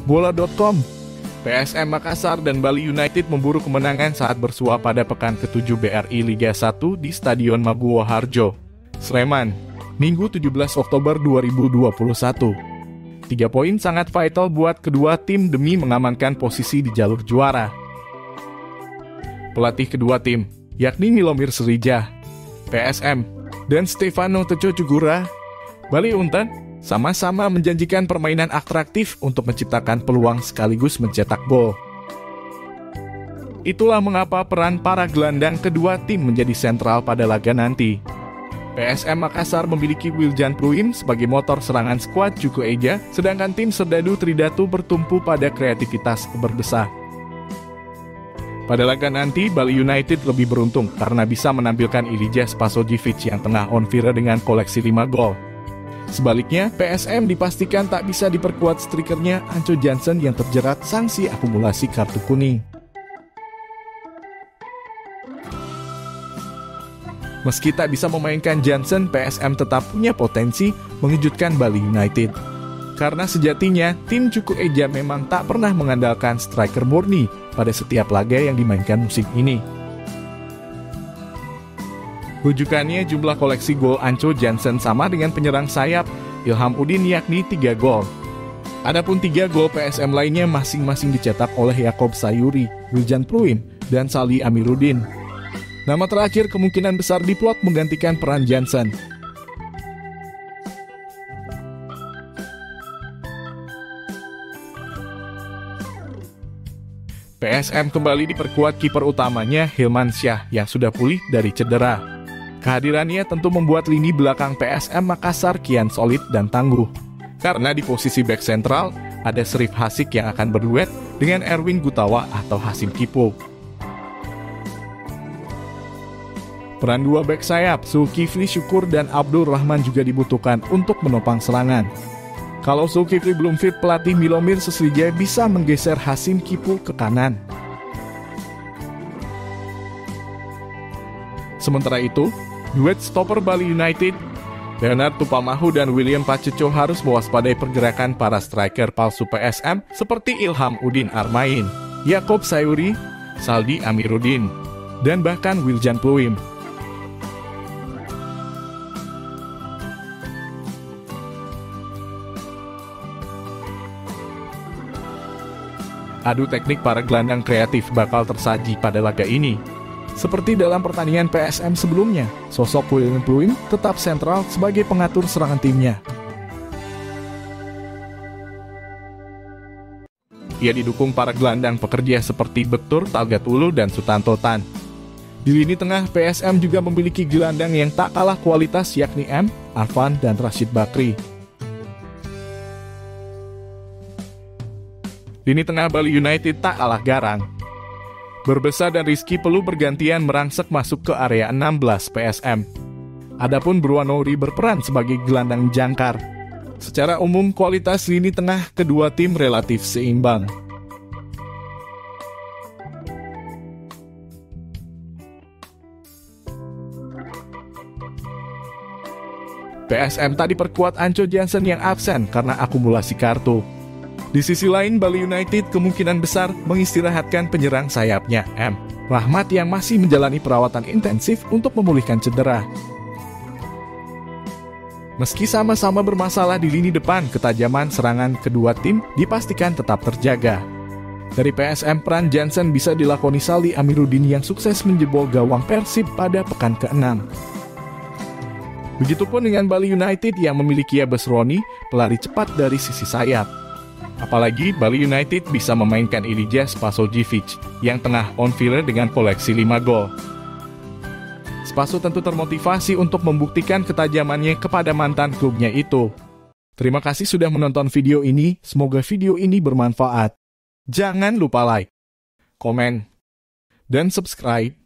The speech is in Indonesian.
Bola.com, PSM Makassar dan Bali United memburu kemenangan saat bersua pada pekan ke-7 BRI Liga 1 di Stadion Maguwo Harjo, Sleman, Minggu 17 Oktober 2021. 3 poin sangat vital buat kedua tim demi mengamankan posisi di jalur juara. Pelatih kedua tim, yakni Milomir Srija, PSM, dan Stefano Tejo Cugura, Bali United, sama-sama menjanjikan permainan atraktif untuk menciptakan peluang sekaligus mencetak gol. Itulah mengapa peran para gelandang kedua tim menjadi sentral pada laga nanti. PSM Makassar memiliki Wiljan Pluim sebagai motor serangan skuad Cuko Eja, sedangkan tim Serdadu Tridatu bertumpu pada kreativitas berbesar. Pada laga nanti, Bali United lebih beruntung karena bisa menampilkan Ilija Spasojevic yang tengah on fire dengan koleksi 5 gol. Sebaliknya, PSM dipastikan tak bisa diperkuat strikernya Anco Jansen yang terjerat sanksi akumulasi kartu kuning. Meski tak bisa memainkan Jansen, PSM tetap punya potensi mengejutkan Bali United. Karena sejatinya, tim Cuko Eja memang tak pernah mengandalkan striker murni pada setiap laga yang dimainkan musim ini. Rujukannya, jumlah koleksi gol Anco Jansen sama dengan penyerang sayap Ilham Udin yakni 3 gol. Adapun 3 gol PSM lainnya masing-masing dicetak oleh Yakob Sayuri, Wiljan Pluim, dan Sali Amiruddin. Nama terakhir kemungkinan besar diplot menggantikan peran Jansen. PSM kembali diperkuat kiper utamanya Hilman Syah yang sudah pulih dari cedera. Kehadirannya tentu membuat lini belakang PSM Makassar kian solid dan tangguh. Karena di posisi bek sentral, ada Serif Hasik yang akan berduet dengan Erwin Gutawa atau Hasim Kipo. Peran dua bek sayap, Zulkifli Syukur dan Abdul Rahman juga dibutuhkan untuk menopang serangan. Kalau Zulkifli belum fit, pelatih Milomir Srija bisa menggeser Hasim Kipo ke kanan. Sementara itu, duet stopper Bali United, Leonard Tupamahu dan William Paceco harus mewaspadai pergerakan para striker palsu PSM seperti Ilham Udin Armain, Yakob Sayuri, Saldi Amiruddin, dan bahkan Wiljan Pluim. Adu teknik para gelandang kreatif bakal tersaji pada laga ini. Seperti dalam pertandingan PSM sebelumnya, sosok Wiljan Pluim tetap sentral sebagai pengatur serangan timnya. Ia didukung para gelandang pekerja seperti Bektur, Talgatulu, dan Sutanto Tan. Di lini tengah, PSM juga memiliki gelandang yang tak kalah kualitas yakni M, Arfan, dan Rashid Bakri. Lini tengah Bali United tak kalah garang. Berbesa dan Rizky perlu bergantian merangsek masuk ke area 16 PSM. Adapun Bruanori berperan sebagai gelandang jangkar. Secara umum, kualitas lini tengah kedua tim relatif seimbang. PSM tak diperkuat Anco Jansen yang absen karena akumulasi kartu. Di sisi lain, Bali United kemungkinan besar mengistirahatkan penyerang sayapnya M. Rahmat yang masih menjalani perawatan intensif untuk memulihkan cedera. Meski sama-sama bermasalah di lini depan, ketajaman serangan kedua tim dipastikan tetap terjaga. Dari PSM, peran Jansen bisa dilakoni Saldi Amiruddin yang sukses menjebol gawang Persib pada pekan ke-6. Begitupun dengan Bali United yang memiliki Abes Roni, pelari cepat dari sisi sayap. Apalagi Bali United bisa memainkan Ilija Spasojevic yang tengah on fire dengan koleksi 5 gol. Spaso tentu termotivasi untuk membuktikan ketajamannya kepada mantan klubnya itu. Terima kasih sudah menonton video ini, semoga video ini bermanfaat. Jangan lupa like, komen, dan subscribe